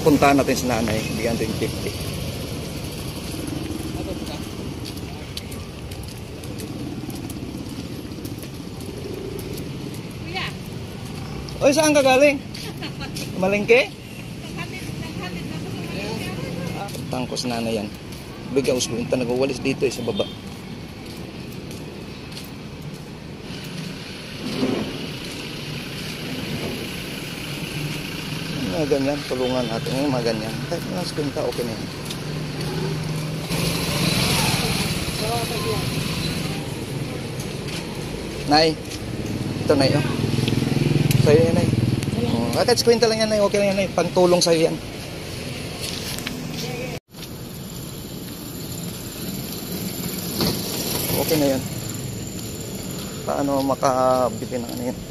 puntahan natin si nanay. Bigyan natin 50. Kuya. Oy, saan ka galing? Malengke? Tangkos nanay yan. Bigyan ko sa nagawalis dito sa baba. Mga ganyan, tulungan natin yung mga ganyan. Kahit mga skwenta, okay na yan. Nay, ito na yun. Sa'yo yan, Nay. Kahit skwenta lang yan, Nay. Okay lang yan, Nay. Pantulong sa'yo yan. Okay na yan. Paano makabili ng ano yan?